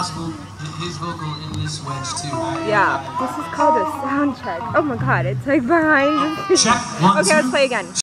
possible his vocal in this wedge too, right? Yeah, this is called a sound check. Oh my god, it's like behind. Check, 1, Okay, 2. let's play again.